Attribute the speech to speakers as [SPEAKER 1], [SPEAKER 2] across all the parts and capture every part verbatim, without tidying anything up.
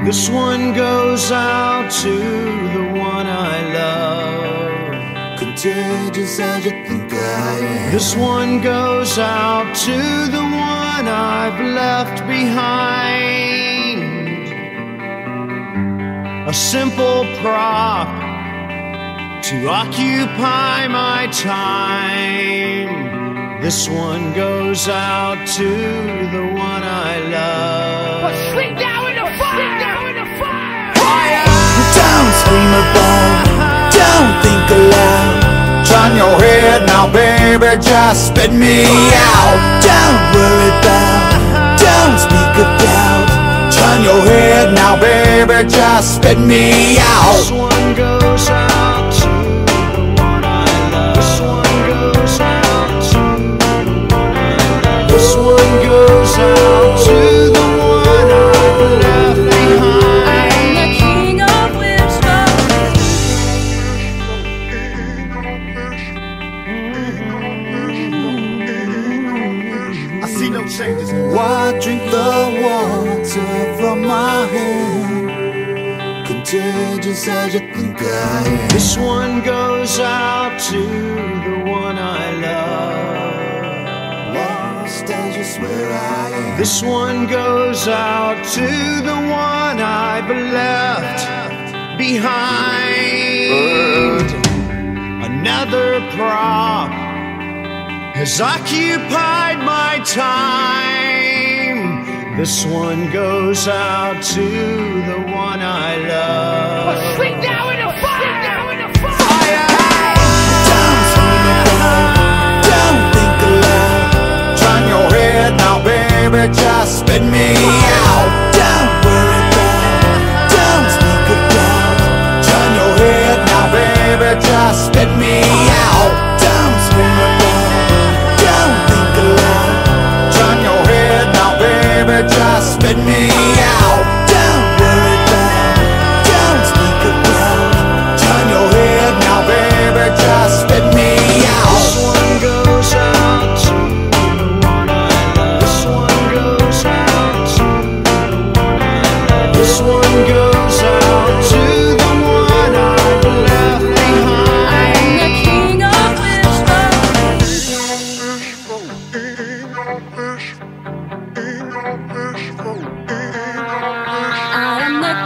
[SPEAKER 1] This one goes out to the one I love.
[SPEAKER 2] Contagious as you think I am.
[SPEAKER 1] This one goes out to the one I've left behind. A simple prop to occupy my time. This one goes out to the one I love.
[SPEAKER 3] But sleep now in the fire! Sleep now in the fire! Fire!
[SPEAKER 2] Don't scream about, don't think aloud. Turn your head now, baby, just spit me out. Don't worry about, don't speak of doubt. Turn your head now, baby, just spit me out.
[SPEAKER 1] This one goes out to the one I love. This one goes out to the one I love. This one goes out to the one I've left behind.
[SPEAKER 3] I'm the king of wisdom.
[SPEAKER 2] I see no changes. Why drink the water from my hand? Contagious as you think I am.
[SPEAKER 1] This one goes out to the one I love.
[SPEAKER 2] Lost as you swear I am.
[SPEAKER 1] This one goes out to the one I've left behind. Another prop has occupied my time. This one goes out to the one I love.
[SPEAKER 3] But sleep now in the fire! Sleep now in the fire!
[SPEAKER 2] Don't scream about, don't think aloud. Turn your head now, baby, just spit me out. Don't worry about, don't speak of doubt. Turn your head now, baby, just spit me out. Don't scream about, don't think aloud. Turn your head now, baby, just spit me out. Don't worry about, don't speak of doubt. Turn your head now, baby, just spit me out.
[SPEAKER 1] This one goes out to the one I love. This one goes out to the one I love. This one goes out to the one I've left behind.
[SPEAKER 3] I'm the king of wisdom. I am the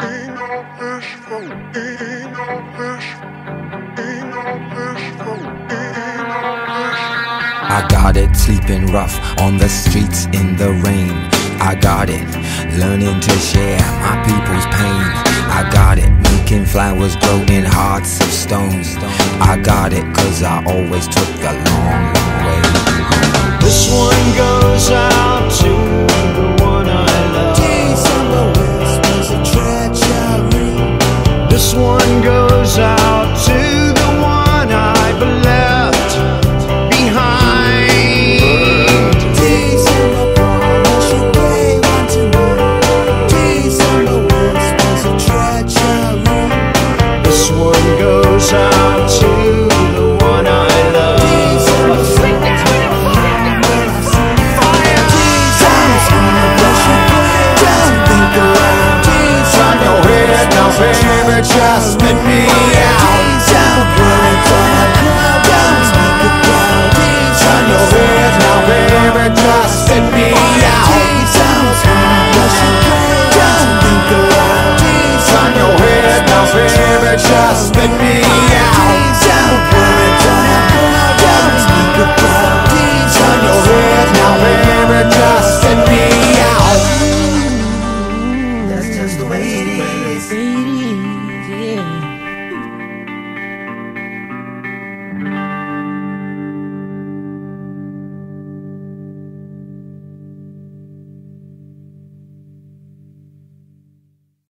[SPEAKER 4] I got it, sleeping rough on the streets in the rain. I got it, learning to share my people's pain. I got it, making flowers grow in hearts of stones. I got it, cause I always took the long, long way.
[SPEAKER 1] This one goes out to the